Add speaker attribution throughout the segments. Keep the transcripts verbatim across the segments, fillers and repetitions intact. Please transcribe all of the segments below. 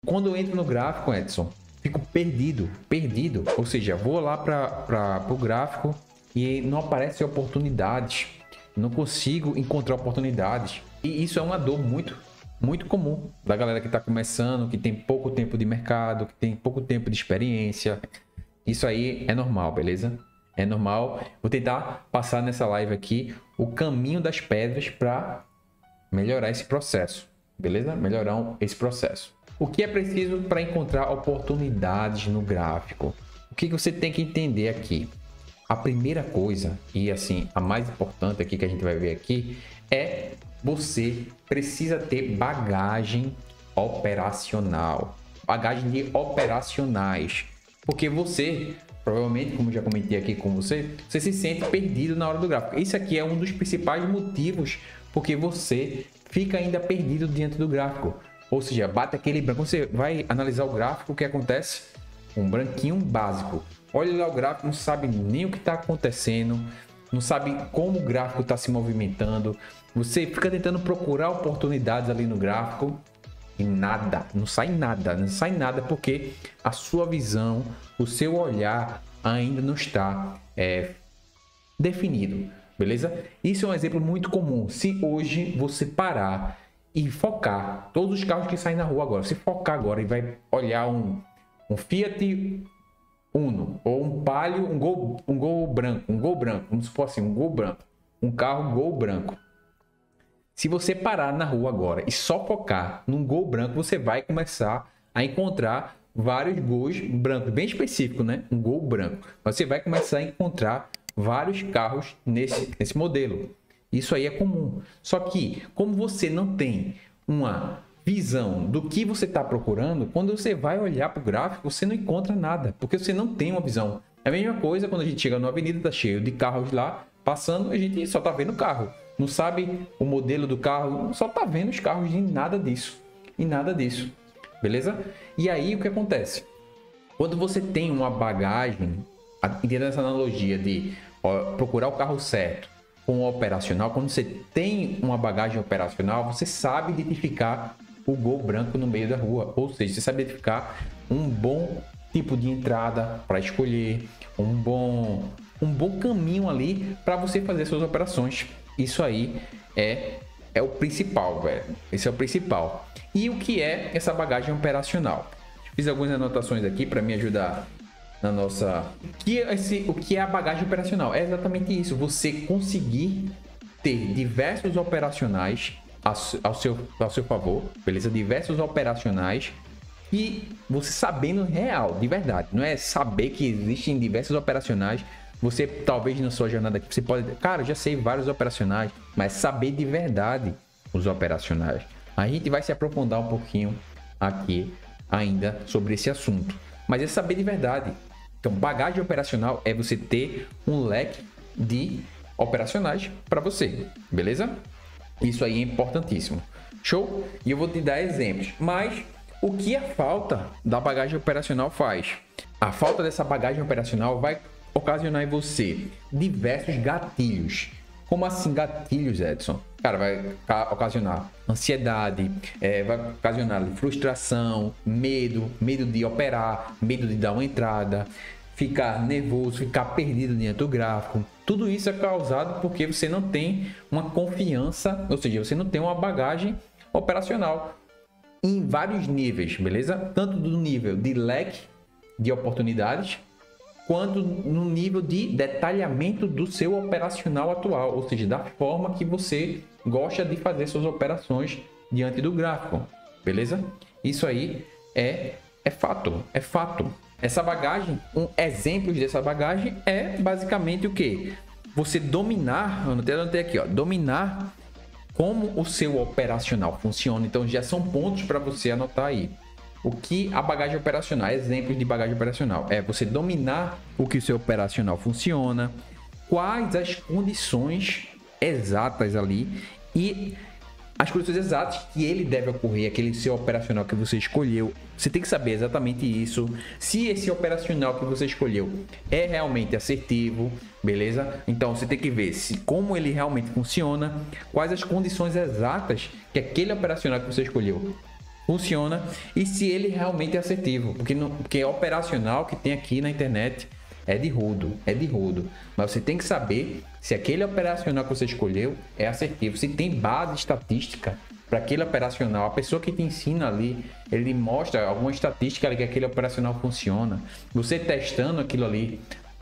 Speaker 1: Quando eu entro no gráfico, Edson, fico perdido, perdido. Ou seja, vou lá para o gráfico e não aparecem oportunidades. Não consigo encontrar oportunidades. E isso é uma dor muito, muito comum da galera que está começando, que tem pouco tempo de mercado, que tem pouco tempo de experiência. Isso aí é normal, beleza? É normal. Vou tentar passar nessa live aqui o caminho das pedras para melhorar esse processo, beleza? Melhorar esse processo. O que é preciso para encontrar oportunidades no gráfico? O que você tem que entender aqui? A primeira coisa, e assim, a mais importante aqui que a gente vai ver aqui, é você precisa ter bagagem operacional. Bagagem de operacionais. Porque você, provavelmente, como já comentei aqui com você, você se sente perdido na hora do gráfico. Isso aqui é um dos principais motivos porque você fica ainda perdido diante do gráfico. Ou seja, bate aquele branco. Você vai analisar o gráfico, o que acontece? Um branquinho básico. Olha lá o gráfico, não sabe nem o que está acontecendo, não sabe como o gráfico está se movimentando. Você fica tentando procurar oportunidades ali no gráfico e nada, não sai nada, não sai nada porque a sua visão, o seu olhar ainda não está é, definido, beleza? Isso é um exemplo muito comum. Se hoje você parar e focar, todos os carros que saem na rua agora, se focar agora e vai olhar um, um Fiat Uno ou um Palio, um Gol, um Gol branco, um Gol branco, vamos supor assim, um Gol branco, um carro Gol branco. Se você parar na rua agora e só focar num Gol branco, você vai começar a encontrar vários Gols brancos, bem específico, né? Um Gol branco. Você vai começar a encontrar vários carros nesse, nesse modelo. Isso aí é comum. Só que, como você não tem uma visão do que você está procurando, quando você vai olhar para o gráfico, você não encontra nada, porque você não tem uma visão. É a mesma coisa quando a gente chega numa avenida, está cheio de carros lá, passando, a gente só está vendo o carro. Não sabe o modelo do carro, só está vendo os carros e nada disso. E nada disso. Beleza? E aí o que acontece? Quando você tem uma bagagem, entendendo essa analogia de ó, procurar o carro certo com o operacional, quando você tem uma bagagem operacional, você sabe identificar o Gol branco no meio da rua. Ou seja, você sabe identificar um bom tipo de entrada para escolher, um bom, um bom caminho ali para você fazer suas operações. Isso aí é, é o principal, velho. Esse é o principal. E o que é essa bagagem operacional? Fiz algumas anotações aqui para me ajudar na nossa... O que, é esse, o que é a bagagem operacional? É exatamente isso. Você conseguir ter diversos operacionais ao seu, ao seu favor, beleza? Diversos operacionais e você sabendo real, de verdade. Não é saber que existem diversos operacionais. Você, talvez, na sua jornada aqui, você pode... Cara, eu já sei vários operacionais, mas saber de verdade os operacionais. A gente vai se aprofundar um pouquinho aqui ainda sobre esse assunto. Mas é saber de verdade. Então, bagagem operacional é você ter um leque de operacionais para você, beleza? Isso aí é importantíssimo. Show? E eu vou te dar exemplos. Mas o que a falta da bagagem operacional faz? A falta dessa bagagem operacional vai ocasionar em você diversos gatilhos. Como assim gatilhos, Edson? Cara, vai ocasionar ansiedade, é, vai ocasionar frustração, medo, medo de operar, medo de dar uma entrada, ficar nervoso, ficar perdido dentro do gráfico. Tudo isso é causado porque você não tem uma confiança, ou seja, você não tem uma bagagem operacional em vários níveis, beleza? Tanto do nível de leque de oportunidades, quanto no nível de detalhamento do seu operacional atual, ou seja, da forma que você gosta de fazer suas operações diante do gráfico, beleza? Isso aí é, é fato, é fato. Essa bagagem, um exemplo dessa bagagem é basicamente o que? Você dominar, eu até anotei aqui, ó, dominar como o seu operacional funciona. Então já são pontos para você anotar aí. O que a bagagem operacional, exemplos de bagagem operacional, é você dominar o que o seu operacional funciona, quais as condições exatas ali e as condições exatas que ele deve ocorrer, aquele seu operacional que você escolheu. Você tem que saber exatamente isso, se esse operacional que você escolheu é realmente assertivo, beleza? Então você tem que ver se como ele realmente funciona, quais as condições exatas que aquele operacional que você escolheu funciona e se ele realmente é assertivo, porque não, porque é operacional que tem aqui na internet é de rodo, é de rodo, mas você tem que saber se aquele operacional que você escolheu é assertivo, se tem base estatística para aquele operacional. A pessoa que te ensina ali, ele mostra alguma estatística ali que aquele operacional funciona. Você testando aquilo ali,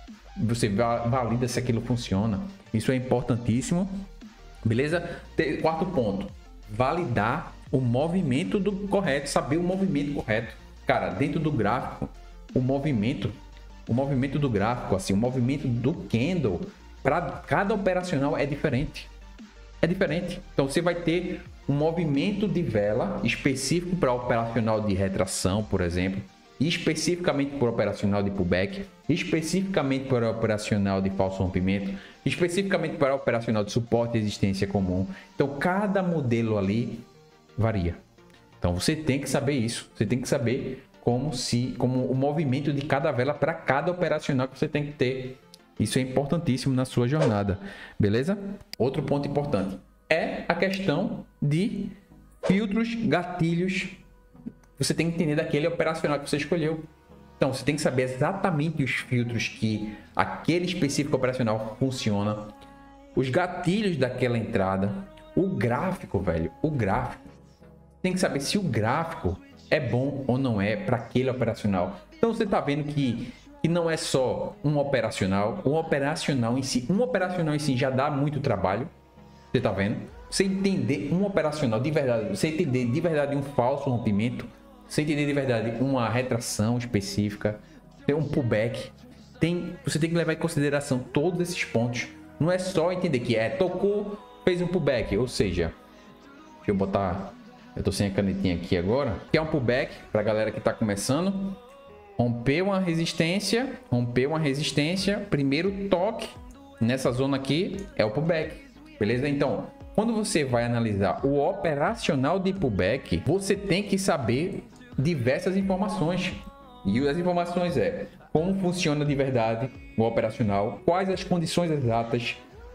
Speaker 1: você valida se aquilo funciona. Isso é importantíssimo, beleza? Quarto ponto, validar o movimento do correto, saber o movimento correto. Cara, dentro do gráfico, o movimento, o movimento do gráfico, assim, o movimento do candle para cada operacional é diferente. É diferente. Então você vai ter um movimento de vela específico para operacional de retração, por exemplo, especificamente para operacional de pullback, especificamente para operacional de falso rompimento, especificamente para operacional de suporte e resistência comum. Então cada modelo ali varia. Então você tem que saber isso. Você tem que saber como se, como o movimento de cada vela para cada operacional que você tem que ter. Isso é importantíssimo na sua jornada, beleza? Outro ponto importante é a questão de filtros, gatilhos. Você tem que entender daquele operacional que você escolheu. Então, você tem que saber exatamente os filtros que aquele específico operacional funciona, os gatilhos daquela entrada, o gráfico, velho, o gráfico. Tem que saber se o gráfico é bom ou não é para aquele operacional. Então, você está vendo que E não é só um operacional, o operacional em si, um operacional em si já dá muito trabalho, você tá vendo? Você entender um operacional de verdade, você entender de verdade um falso rompimento, você entender de verdade uma retração específica, tem um pullback, tem, você tem que levar em consideração todos esses pontos. Não é só entender que é, tocou, fez um pullback, ou seja, deixa eu botar, eu tô sem a canetinha aqui agora, que é um pullback para a galera que tá começando. Rompeu uma resistência, rompeu uma resistência, primeiro toque nessa zona aqui é o pullback, beleza? Então, quando você vai analisar o operacional de pullback, você tem que saber diversas informações. E as informações é como funciona de verdade o operacional, quais as condições exatas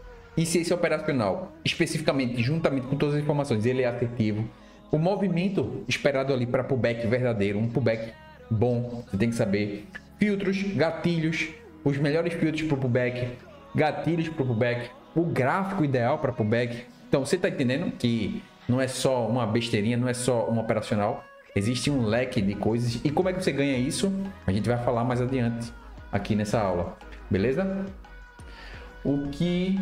Speaker 1: e se esse operacional, especificamente, juntamente com todas as informações, ele é assertivo. O movimento esperado ali para pullback verdadeiro, um pullback bom, você tem que saber filtros, gatilhos, os melhores filtros para o pullback, gatilhos para o pullback, o gráfico ideal para pullback. Então você está entendendo que não é só uma besteirinha, não é só um operacional, existe um leque de coisas. E como é que você ganha isso? A gente vai falar mais adiante aqui nessa aula, beleza? O que...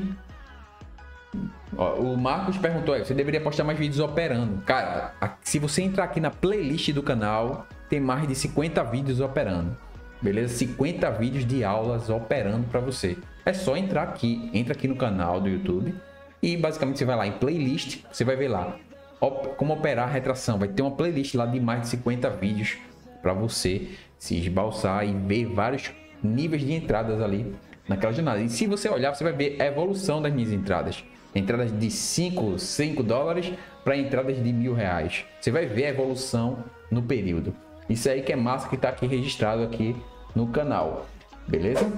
Speaker 1: Ó, o Marcos perguntou aí, você deveria postar mais vídeos operando. Cara, se você entrar aqui na playlist do canal, tem mais de cinquenta vídeos operando, beleza? cinquenta vídeos de aulas operando para você. É só entrar aqui, entra aqui no canal do YouTube e basicamente você vai lá em playlist, você vai ver lá como operar a retração. Vai ter uma playlist lá de mais de cinquenta vídeos para você se esbalçar e ver vários níveis de entradas ali naquela jornada. E se você olhar, você vai ver a evolução das minhas entradas. Entradas de cinco, cinco dólares para entradas de mil reais. Você vai ver a evolução no período. Isso aí que é massa, que está aqui registrado aqui no canal, beleza?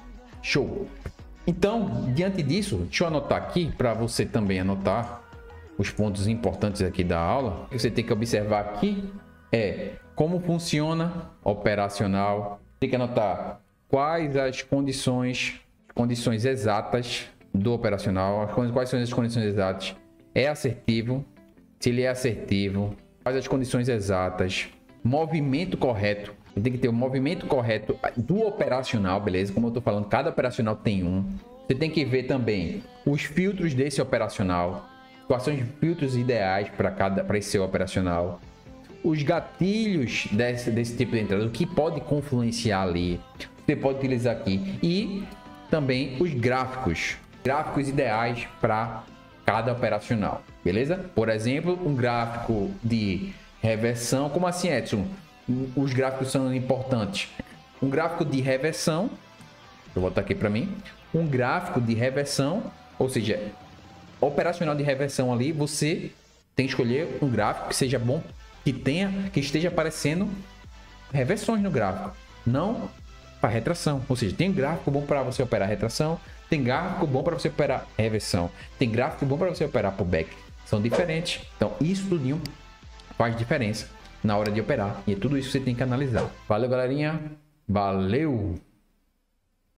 Speaker 1: Show! Então, diante disso, deixa eu anotar aqui para você também anotar os pontos importantes aqui da aula. Você tem que observar aqui é como funciona operacional. Tem que anotar quais as condições, condições exatas do operacional, quais são as condições exatas. É assertivo? Se ele é assertivo, quais as condições exatas? Movimento correto, tem que ter o movimento correto do operacional, beleza? Como eu tô falando, cada operacional tem um. Você tem que ver também os filtros desse operacional, quais são os filtros ideais para cada, para esse seu operacional, os gatilhos desse, desse tipo de entrada, o que pode influenciar ali, você pode utilizar aqui, e também os gráficos, gráficos ideais para cada operacional, beleza? Por exemplo, um gráfico de reversão. Como assim, Edson? Os gráficos são importantes. Um gráfico de reversão, vou botar aqui para mim, um gráfico de reversão, ou seja, operacional de reversão ali, você tem que escolher um gráfico que seja bom, que tenha, que esteja aparecendo reversões no gráfico, não para retração. Ou seja, tem gráfico bom para você operar retração, tem gráfico bom para você operar reversão, tem gráfico bom para você operar pullback. São diferentes. Então, isso tudinho faz diferença na hora de operar. E é tudo isso que você tem que analisar. Valeu, galerinha. Valeu!